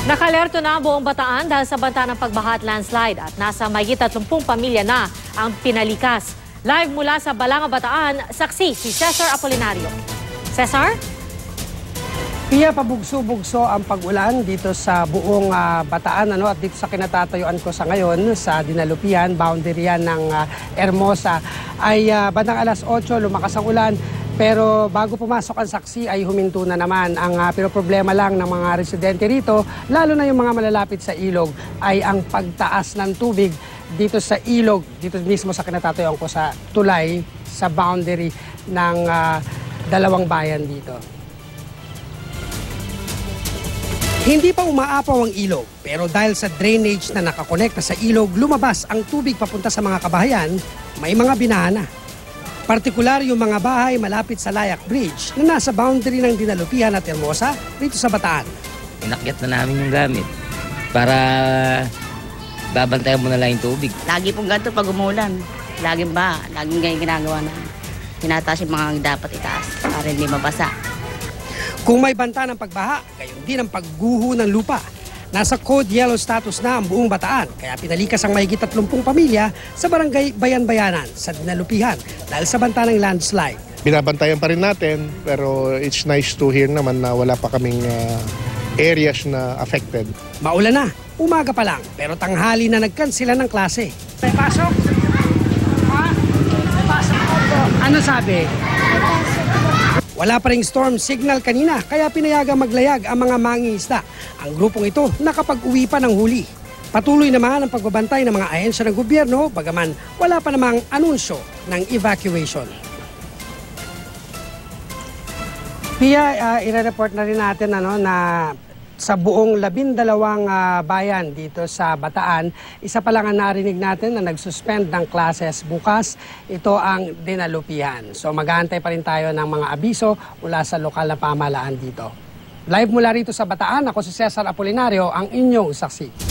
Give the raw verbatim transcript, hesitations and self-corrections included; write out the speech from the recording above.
Nakalerto na ang buong Bataan dahil sa banta ng pagbaha at landslide at nasa mahigit tatlumpung pamilya na ang pinalikas. Live mula sa Balanga, Bataan, saksi si Cesar Apolinario. Cesar? Pia, pabugso-bugso ang pag-ulan dito sa buong uh, Bataan ano, at dito sa kinatatayuan ko sa ngayon sa Dinalupihan, boundary yan ng uh, Hermosa. Ay uh, bandang alas otso, lumakas ang ulan. Pero bago pumasok ang saksi ay huminto na naman. Ang uh, pero problema lang ng mga residente rito, lalo na yung mga malalapit sa ilog, ay ang pagtaas ng tubig dito sa ilog, dito mismo sa kinatatayuan ko sa tulay, sa boundary ng uh, dalawang bayan dito. Hindi pa umaapaw ang ilog, pero dahil sa drainage na nakakonekta sa ilog, lumabas ang tubig papunta sa mga kabahayan, may mga binaha na. Partikular yung mga bahay malapit sa Layak Bridge na nasa boundary ng Dinalupihan at Hermosa dito sa Bataan. Inakyat na namin yung gamit para babantayan mo na lang yung tubig. Lagi pong ganito pag umulan. Laging ba, laging ganyan ginagawa na. Tinataas yung mga dapat itaas para hindi mabasa. Kung may banta ng pagbaha, gayon din ang pagguho ng lupa. Nasa Code Yellow status na ang buong Bataan, kaya pinalikas ang mahigit tatlumpung pamilya sa barangay Bayan-Bayanan sa Dinalupihan dahil sa banta ng landslide. Binabantayan pa rin natin, pero it's nice to hear naman na wala pa kaming uh, areas na affected. Maulan na, umaga pa lang, pero tanghali na nagkansila ng klase. May pasok? Ha? May pasok ako. Ano sabi? Wala pa ring storm signal kanina, kaya pinayagang maglayag ang mga mangingisda. Ang grupong ito nakapag-uwi pa ng huli. Patuloy naman ang pagbabantay ng mga ahensya ng gobyerno, bagaman wala pa namang anunsyo ng evacuation. Pia, uh, i-report na rin natin ano, na sa buong labindalawang uh, bayan dito sa Bataan, isa pa lang ang narinig natin na nagsuspend ng classes bukas. Ito ang Dinalupihan. So mag-aantay pa rin tayo ng mga abiso mula sa lokal na pamahalaan dito. Live mula rito sa Bataan, ako si Cesar Apolinario, ang inyong saksi.